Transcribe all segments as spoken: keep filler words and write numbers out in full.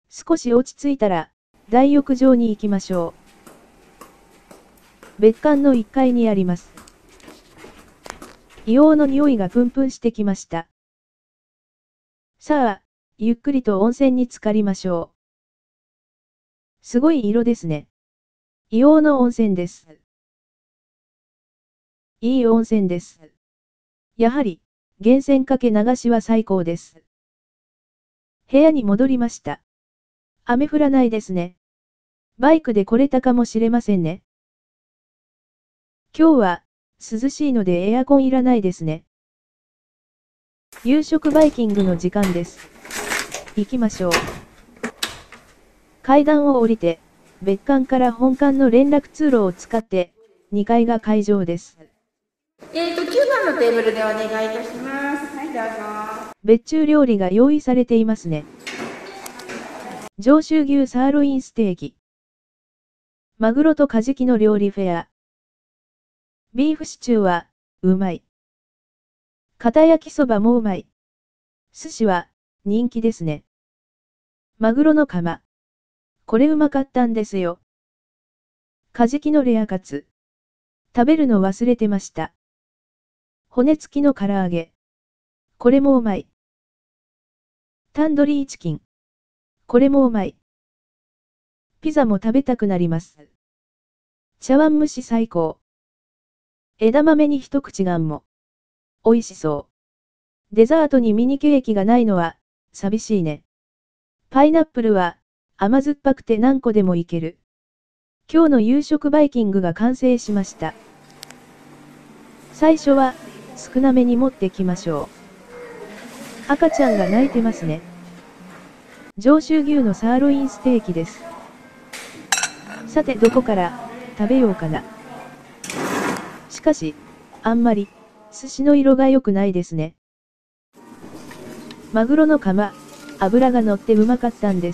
少し落ち着いたら、大浴場に行きましょう。別館のいっかいにあります。硫黄の匂いがプンプンしてきました。さあ、ゆっくりと温泉に浸かりましょう。すごい色ですね。硫黄の温泉です。いい温泉です。やはり、源泉かけ流しは最高です。部屋に戻りました。雨降らないですね。バイクで来れたかもしれませんね。今日は、涼しいのでエアコンいらないですね。夕食バイキングの時間です。行きましょう。階段を降りて、別館から本館の連絡通路を使って、にかいが会場です。 えーと、きゅうばんのテーブルでお願いいたします。はい、どうぞ。 別注料理が用意されていますね。上州牛サーロインステーキ。マグロとカジキの料理フェア。ビーフシチューは、うまい。片焼きそばもうまい。寿司は、人気ですね。マグロのカマ。これうまかったんですよ。カジキのレアカツ。食べるの忘れてました。骨付きの唐揚げ。これもうまい。タンドリーチキン。これもうまい。ピザも食べたくなります。茶碗蒸し最高。枝豆に一口がんも。美味しそう。デザートにミニケーキがないのは、寂しいね。パイナップルは、甘酸っぱくて何個でもいける。今日の夕食バイキングが完成しました。最初は、少なめに持ってきましょう。赤ちゃんが泣いてますね。上州牛のサーロインステーキです。さてどこから食べようかな。しかし、あんまり寿司の色が良くないですね。マグロのカマ、脂が乗ってうまかったんです。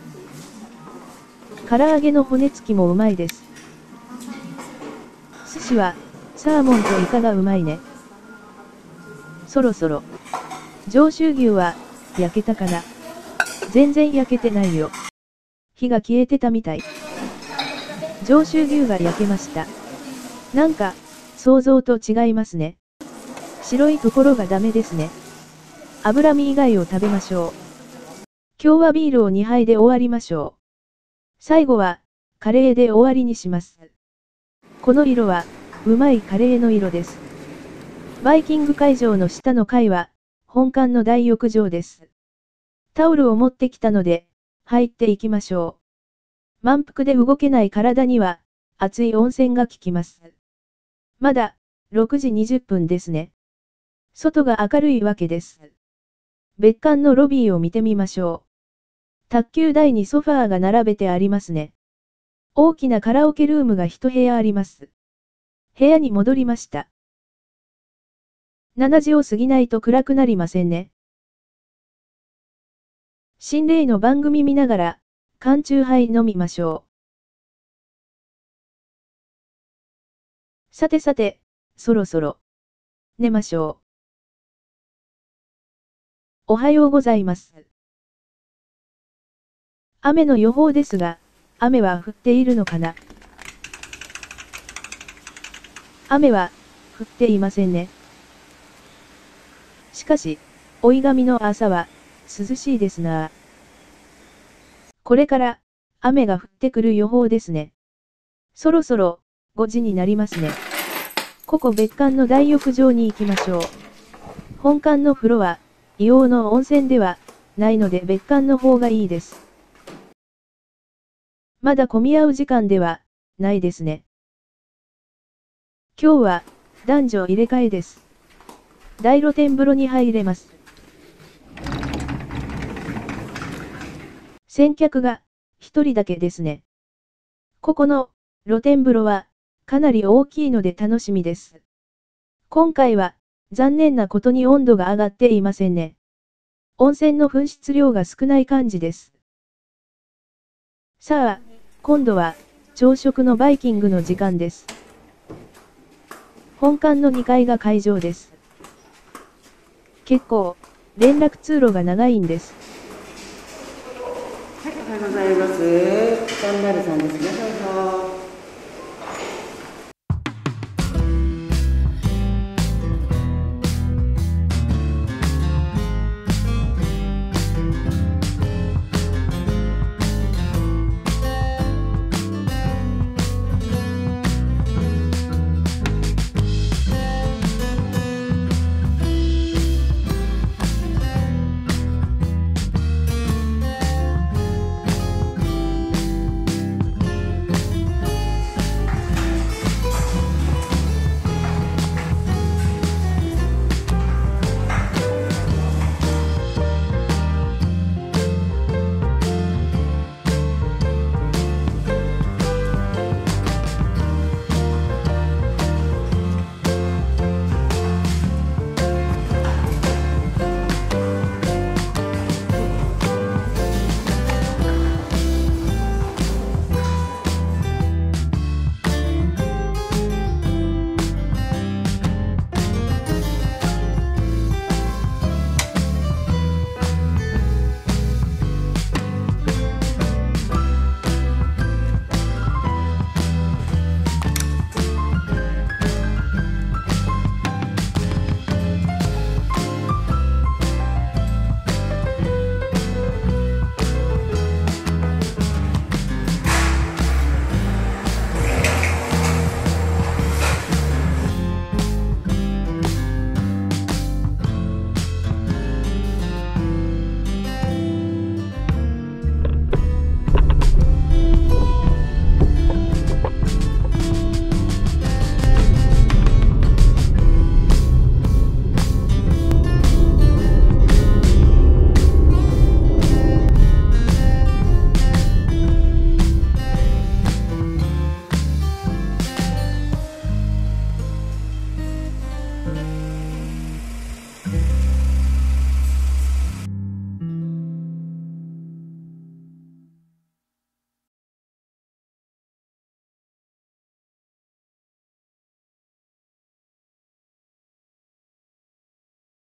唐揚げの骨付きもうまいです。寿司は、サーモンとイカがうまいね。そろそろ。上州牛は、焼けたかな。全然焼けてないよ。火が消えてたみたい。上州牛が焼けました。なんか、想像と違いますね。白いところがダメですね。脂身以外を食べましょう。今日はビールをにはいで終わりましょう。最後は、カレーで終わりにします。この色は、うまいカレーの色です。バイキング会場の下の階は、本館の大浴場です。タオルを持ってきたので、入っていきましょう。満腹で動けない体には、熱い温泉が効きます。まだ、ろくじにじゅっぷんですね。外が明るいわけです。別館のロビーを見てみましょう。卓球台にソファーが並べてありますね。大きなカラオケルームが一部屋あります。部屋に戻りました。しちじを過ぎないと暗くなりませんね。心霊の番組見ながら、缶チューハイ飲みましょう。さてさて、そろそろ、寝ましょう。おはようございます。雨の予報ですが、雨は降っているのかな？雨は、降っていませんね。しかし、追い神の朝は、涼しいですなあ。これから、雨が降ってくる予報ですね。そろそろ、ごじになりますね。ここ別館の大浴場に行きましょう。本館の風呂は、硫黄の温泉では、ないので別館の方がいいです。まだ混み合う時間では、ないですね。今日は、男女入れ替えです。大露天風呂に入れます。先客が、一人だけですね。ここの、露天風呂は、かなり大きいので楽しみです。今回は、残念なことに温度が上がっていませんね。温泉の噴出量が少ない感じです。さあ、今度は、朝食のバイキングの時間です。本館のにかいが会場です。結構、連絡通路が長いんです。 はございます。さんまるさんですね、どうぞ。